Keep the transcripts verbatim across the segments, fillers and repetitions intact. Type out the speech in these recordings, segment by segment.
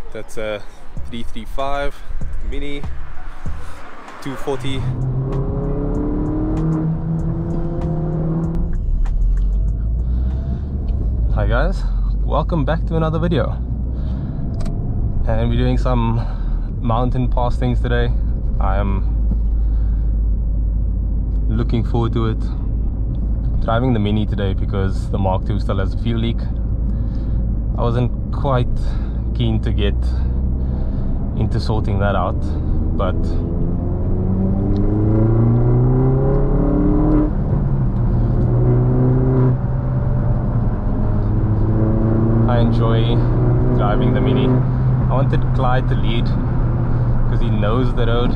That's a three thirty-five Mini two forty. Hi guys, welcome back to another video. And we're doing some mountain pass things today. I am looking forward to it. Driving the Mini today because the Mark two still has a fuel leak. I wasn't quite keen to get into sorting that out, but I enjoy driving the Mini. I wanted Clyde to lead because he knows the road.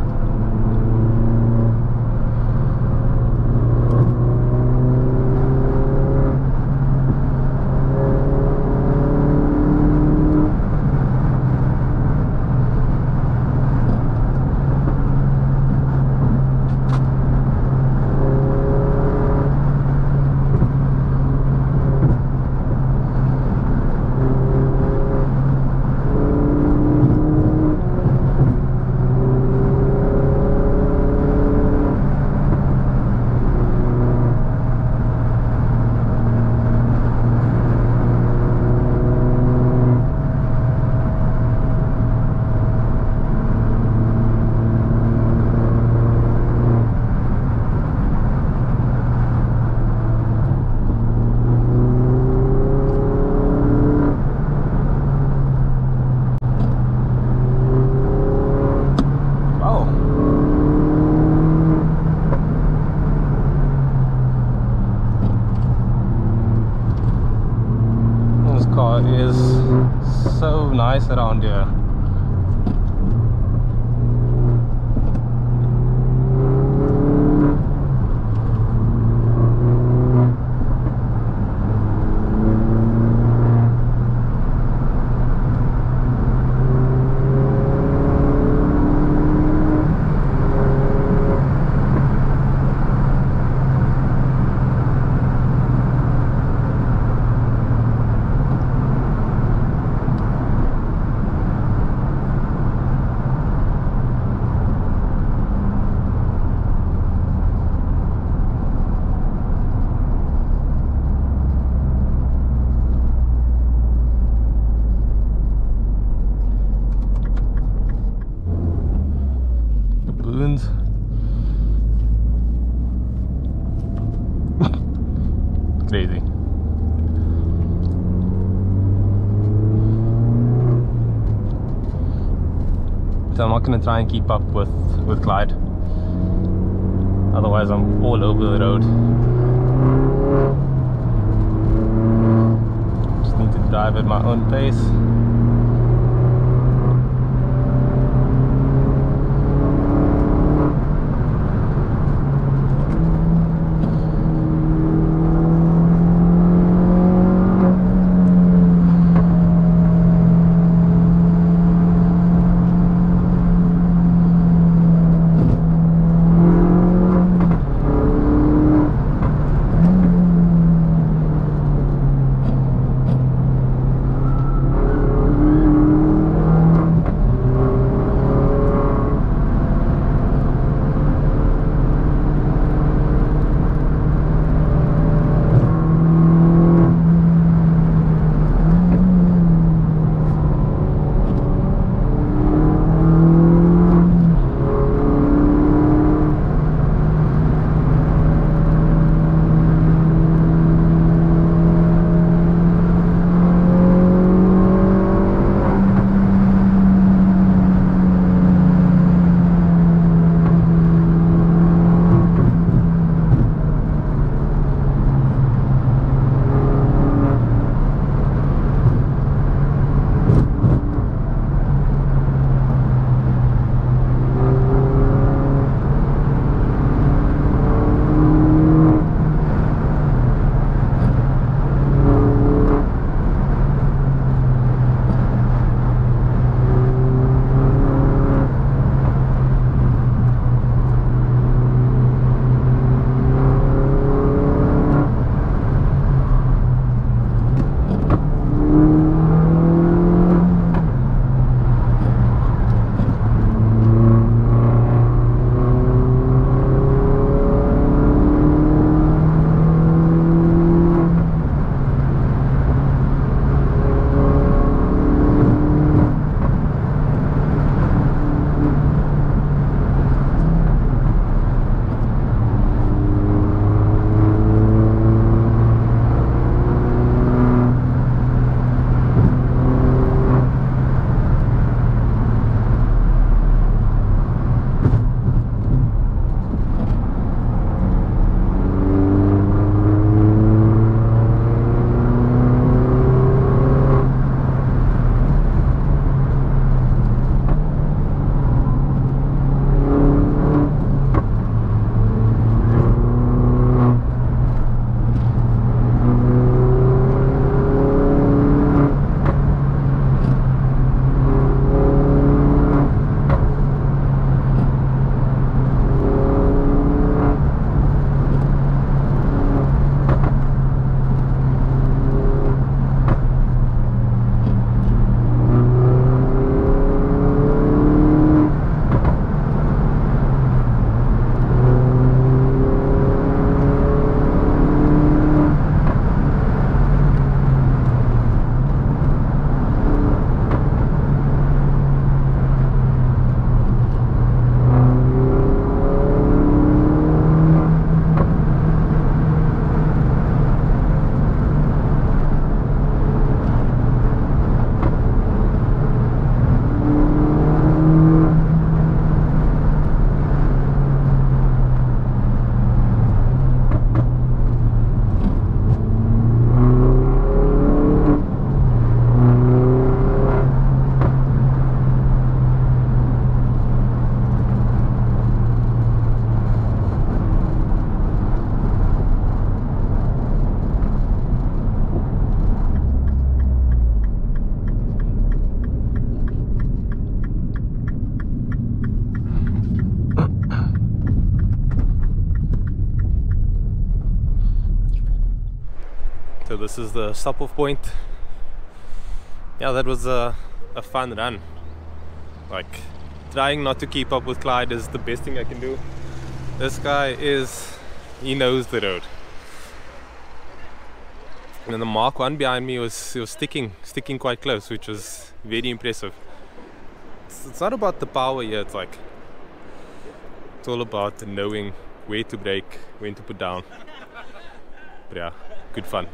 Is so nice around here. Crazy. So I'm not going to try and keep up with with Clyde, otherwise I'm all over the road. Just need to drive at my own pace. this is the stop-off point. Yeah, that was a, a fun run. Like, trying not to keep up with Clyde is the best thing I can do. This guy is, he knows the road. And the Mark one behind me was, he was sticking, sticking quite close, which was very impressive. It's, it's not about the power here, it's like, it's all about knowing where to brake, when to put down. But yeah, good fun.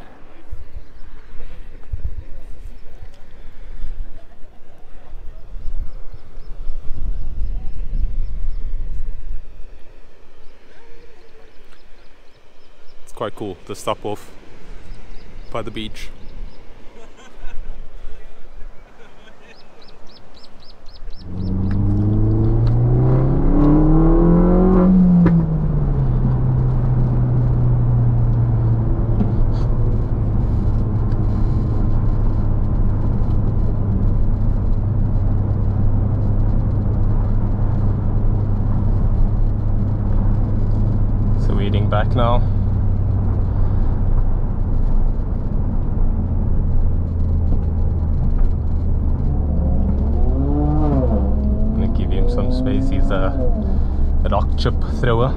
It's quite cool to stop off by the beach. So we're heading back now. Some space. He's a rock chip thrower.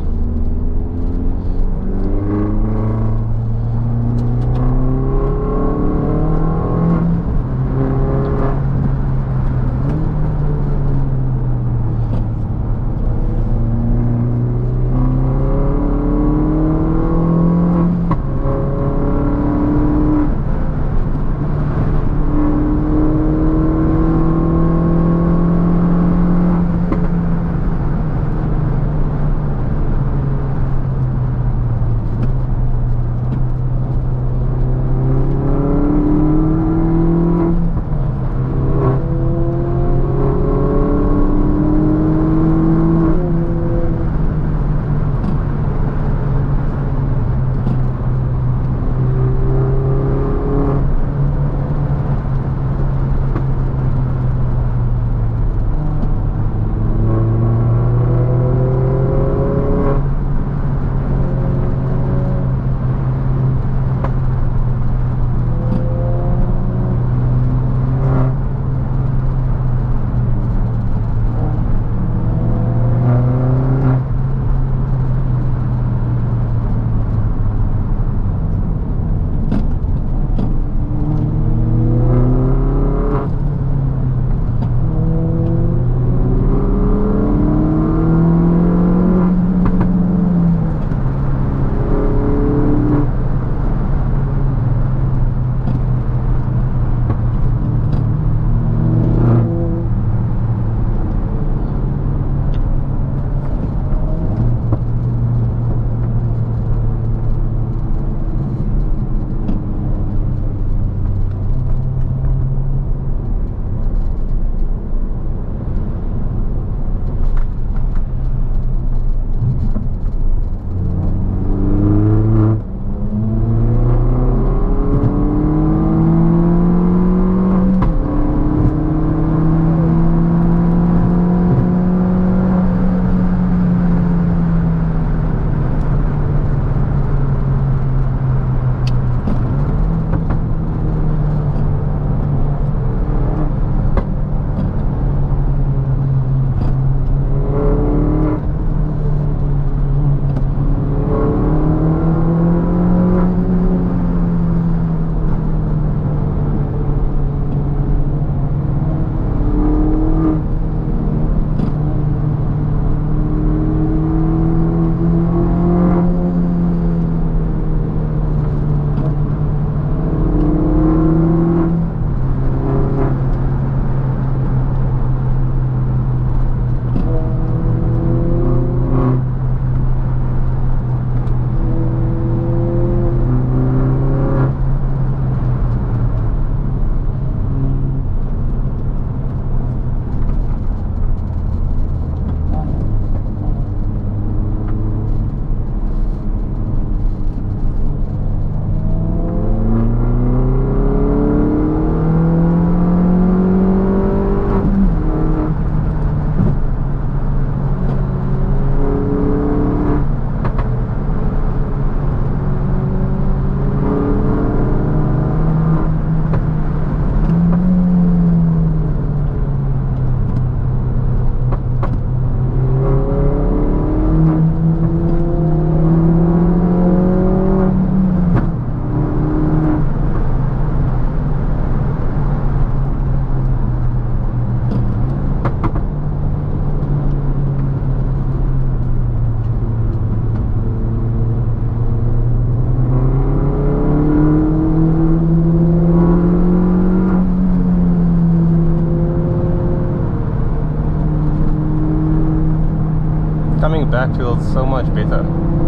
coming back feels so much better.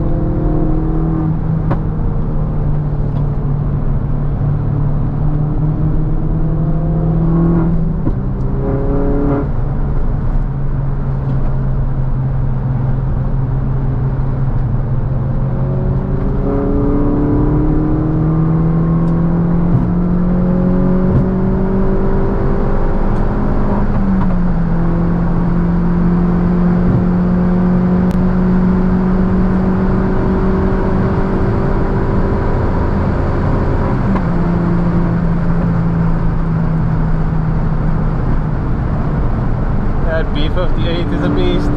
B fifty-eight is a beast.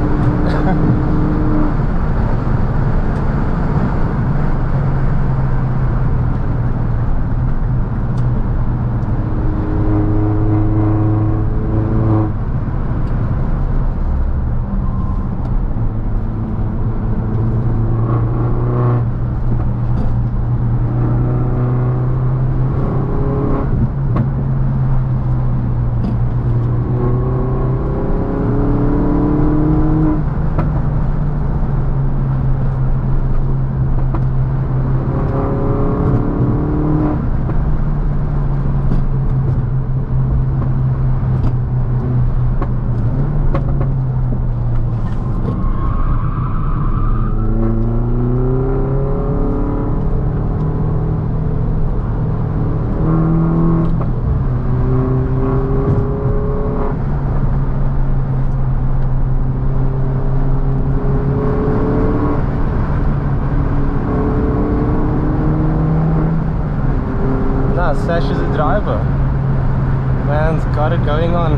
Sash is a driver. Man's got it going on.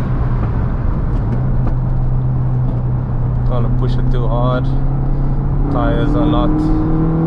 Don't want to push it too hard. Tires are not.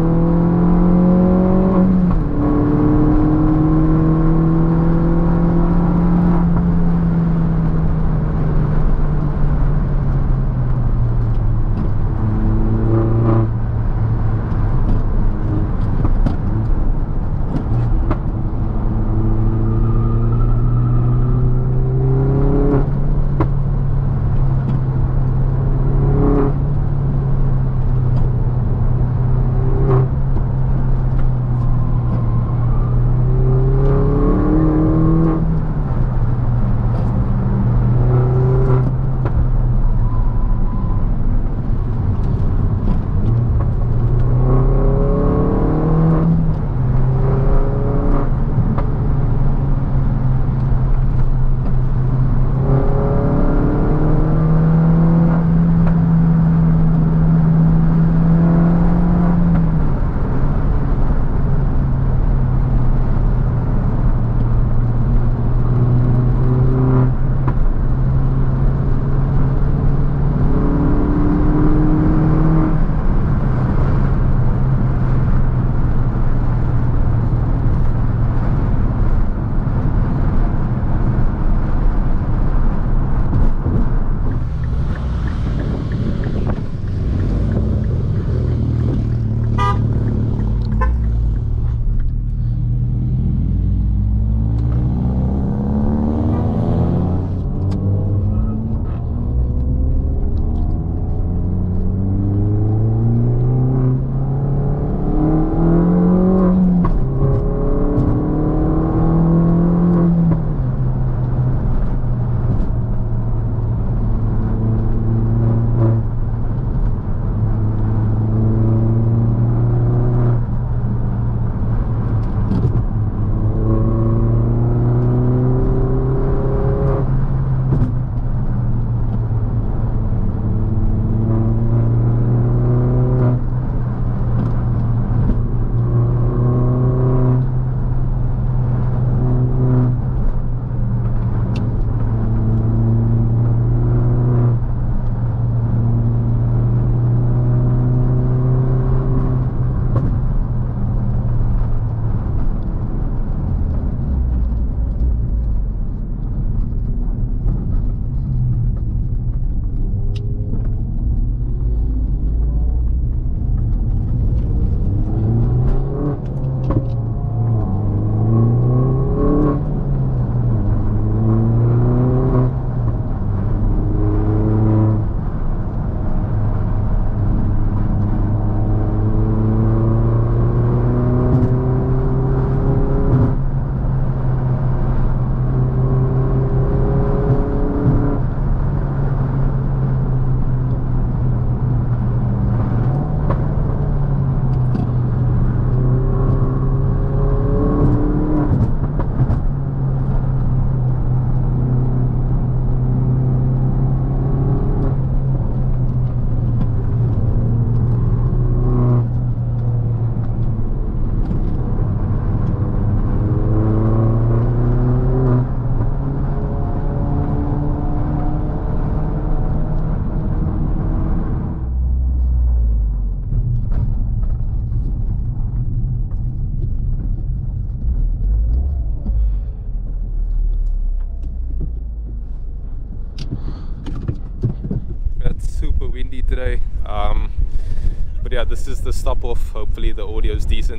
It's super windy today, um, but yeah, this is the stop off. Hopefully the audio is decent.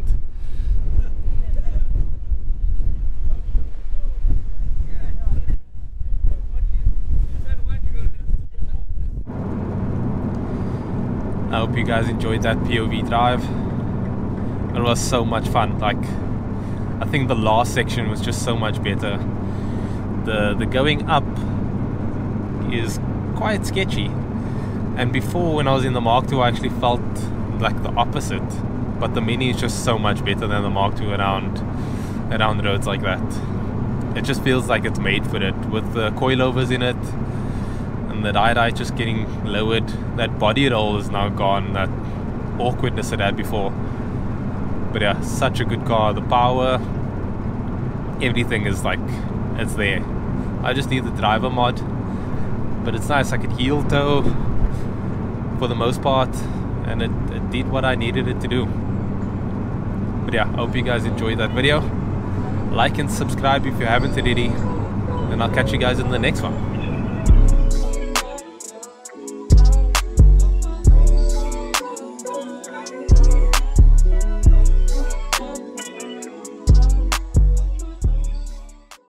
I hope you guys enjoyed that P O V drive. It was so much fun. Like, I think the last section was just so much better. The the going up is quite sketchy, and before when I was in the Mark two I actually felt like the opposite, but the Mini is just so much better than the Mark two around around roads like that. It just feels like it's made for it, with the coilovers in it and the die-die just getting lowered. That body roll is now gone, that awkwardness it had before. But yeah, such a good car. The power, everything is like, it's there. I just need the driver mod, but it's nice. I could heel toe for the most part, and it, it did what I needed it to do. But yeah, I hope you guys enjoyed that video. Like and subscribe if you haven't already, and I'll catch you guys in the next one.